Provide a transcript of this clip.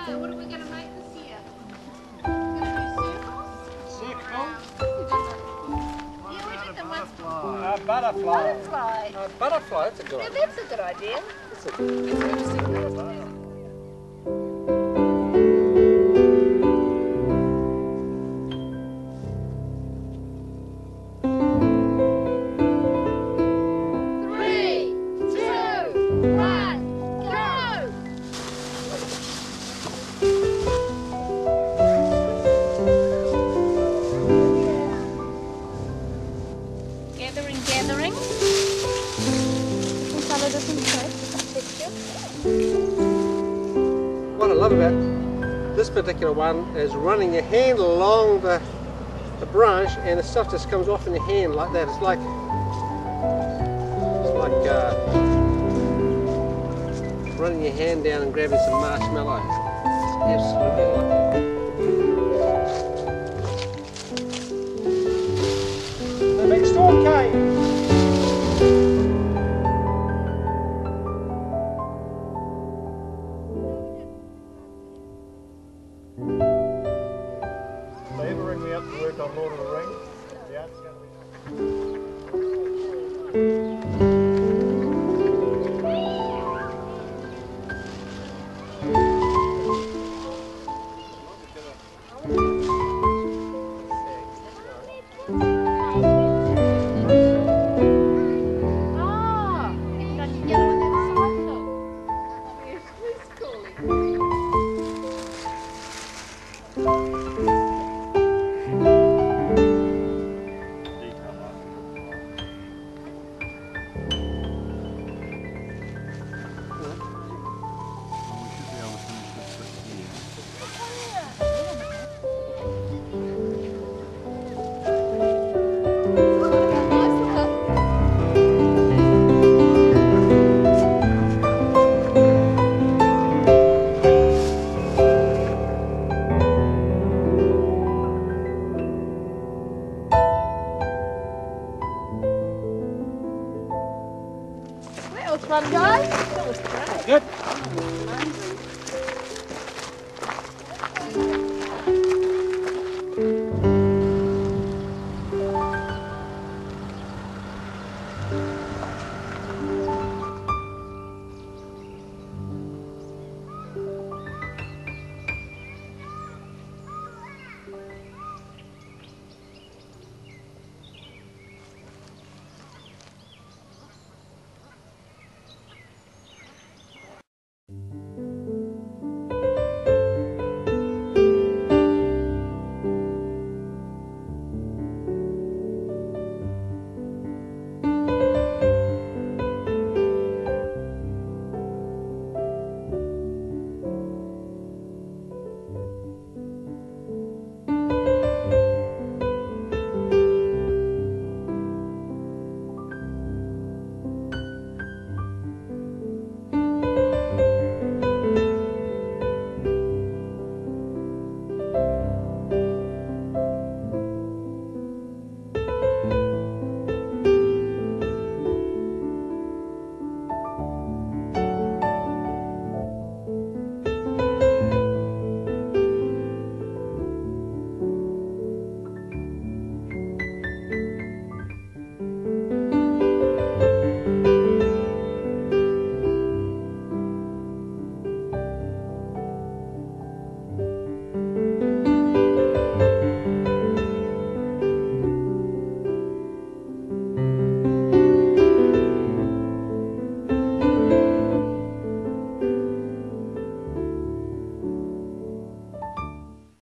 So what are we going to make this year? We're going to do circles? Circle? Yeah, we did the one. Butterfly. Butterfly. Butterfly, that's a good Yeah, idea. that's a good idea. That's interesting. Three, two, one, go! Gathering, gathering. Different colour, different shape, different texture. What I love about this particular one is running your hand along the branch and the stuff just comes off in your hand like that. It's like running your hand down and grabbing some marshmallow. It's absolutely lovely. The big storm came. They ever ring me up to work on Lord of the Rings? Yeah, it's going to be